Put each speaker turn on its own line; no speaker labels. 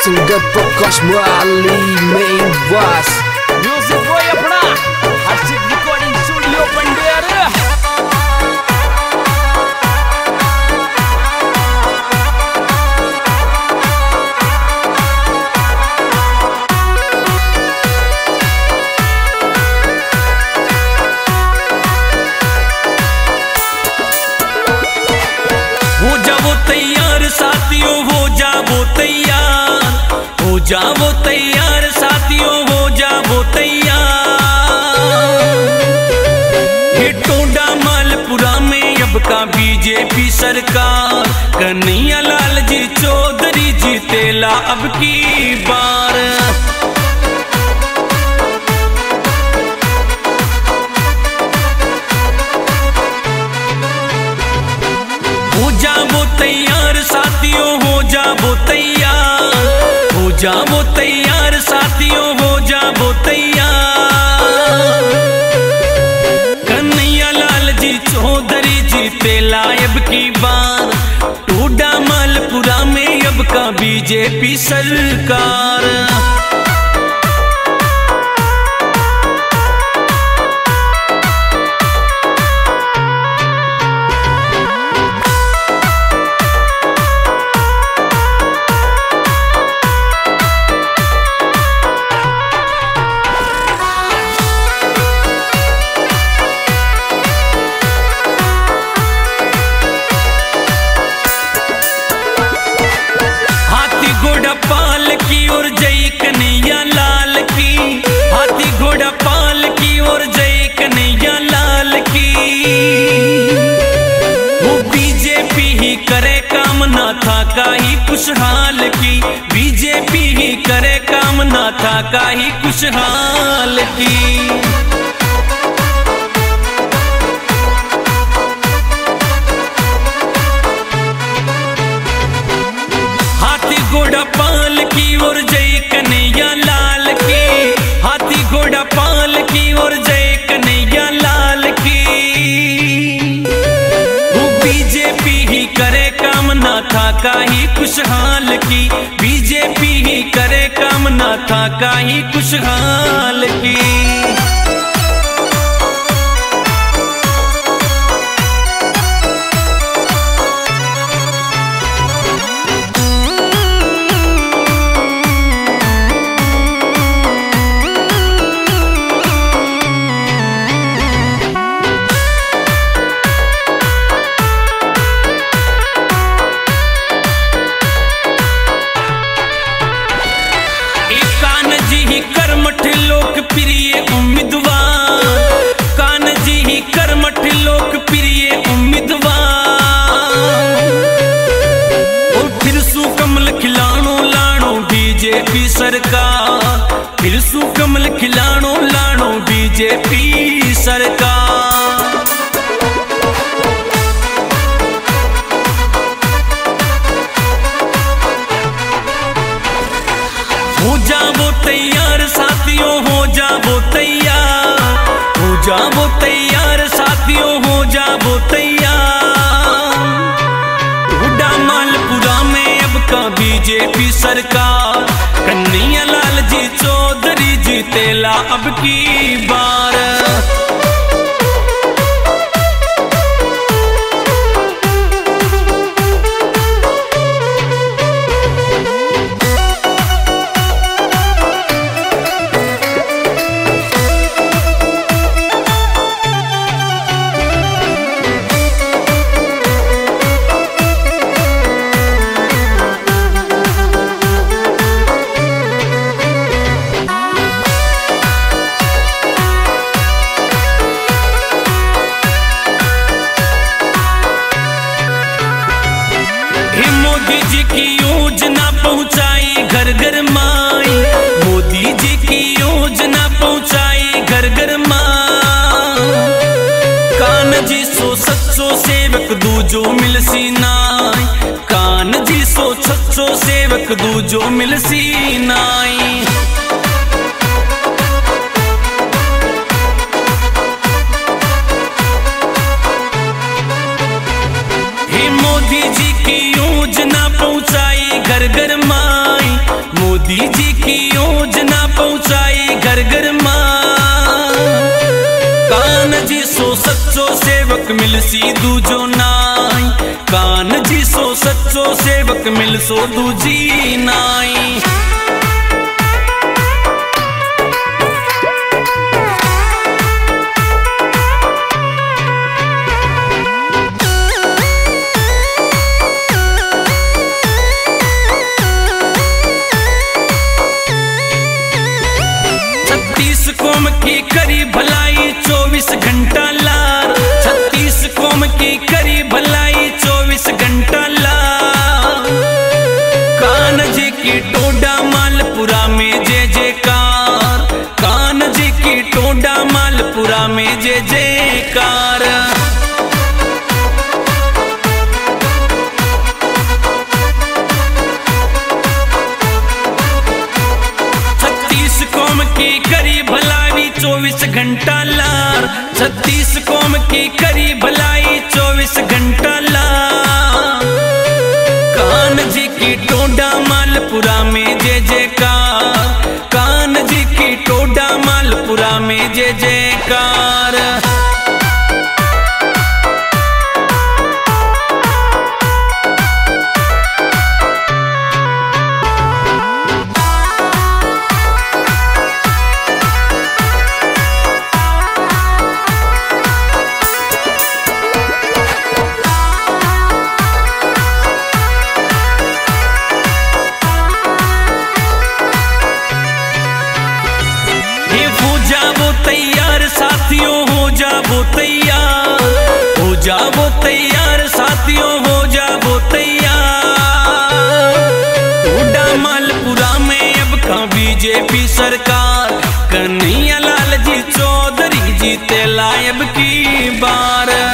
Singer Prakash Mali main वास
music boy अपना हर्षित recording studio Pander.
हो जाओ तैयार साथियों, हो जाओ तैयार, हो जाओ तैयार साथियों, हो जाओ तैयार। ये टोडा मालपुरा में अब का बीजेपी सरकार, कन्हैया लाल जी चौधरी जीतेला अब की बार। हो जाओ तैयार साथियों, हो जाओ तैयार, हो जाओ तैयार साथियों, हो जाओ तैयार। कन्हैया लाल जी चौधरी जीते लायब की बार, टोडा मालपुरा में अब का बीजेपी सरकार। पाल की और जय कन्हैया लाल की, हाथी घोड़ा पाल की और जय कन्हैया लाल की। वो बीजेपी ही करे काम, ना था काही खुशहाल की, बीजेपी ही करे काम, ना था काही खुशहाल की। घोड़ा पाल की और जय कन्हैया लाल की, हाथी घोड़ा पाल की और जय कन्हैया लाल की। वो बीजेपी ही करे काम, ना था काही खुशहाल की, बीजेपी ही करे काम, ना था काही खुशहाल की। कर्मठ लोकप्रिय उम्मीदवार, कान जी ही कर्मठ लोकप्रिय उम्मीदवार। और फिर सु कमल खिलानो लानो बीजेपी सरकार, फिर सु कमल खिलानो लानो बीजेपी सरकार। हो जाओ तैयार साथियों, हो जाओ तैयार, हो जाओ तैयार साथियों, हो जाओ तैयार। टोडा मालपुरा में अब का बीजेपी सरकार, कन्हैया लाल जी चौधरी जीतेला अब की बार। मोदी जी की योजना पहुंचाई घर घर माई, मोदी जी की योजना पहुंचाई घर घर माई। कान जी सो सच्चो सेवक दूजो मिलसी नाई, कान जी सो सच्चो सेवक दूजो मिलसी नाई। मोदी जी की योजना पहुंचाई घर घर माई, मिलसी दूजो नाई। कान जी सो सच्चो सेवक मिल सो दूजी नाई। 36 कौम की करी भलाई 24 घंटा लार। 36 कौम की करी भलाई 24 घंटा लार। कान जी की टोडा मालपुरा में जय जयकार। कान जी की टोडा मालपुरा में जय जयकार। 36 कौम की करी भलाई 24 घंटा लार। 36 कौम की करी भलाई 24 घंटा लार। कान जी की टोडा मालपुरा में जय जयकार। कान जी की टोडा मालपुरा में जय जयकार। तैयार साथियों हो जाओ तैयार। हो जाओ तैयार साथियों हो जाओ तैयार। टोडा मालपुरा में अब का बीजेपी सरकार। कन्हैया लाल जी चौधरी जीते लायब की बार।